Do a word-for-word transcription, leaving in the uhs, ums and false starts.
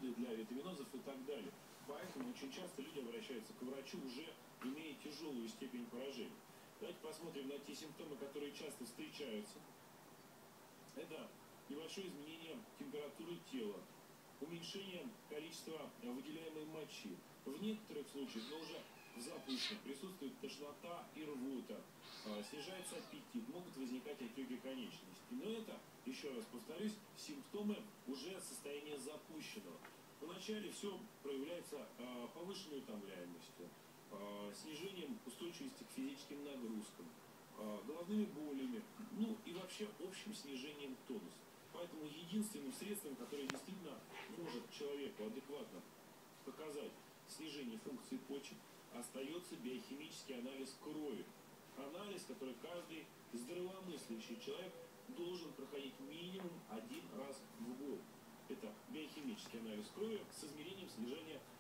антиоксиданты для витаминозов и так далее. Поэтому очень часто люди обращаются к врачу, уже имея тяжелую степень поражения. Давайте посмотрим на те симптомы, которые часто встречаются. Это небольшое изменение температуры тела, уменьшение количества выделяемой мочи. В некоторых случаях, но уже в запущенных, присутствует тошнота и рвота, снижается аппетит, могут возникать отеки конечностей. Но это, еще раз повторюсь, симптомы уже состояния запущенного. Вначале все проявляется повышенной утомляемостью, снижением устойчивости к физическим нагрузкам, головными болями, ну и вообще общим снижением тонуса. Поэтому единственным средством, которое действительно может человеку адекватно показать снижение функции почек, остается биохимический анализ крови. Анализ, который каждый здравомыслящий человек должен проходить минимум один раз в год. Это биохимический анализ крови с измерением снижения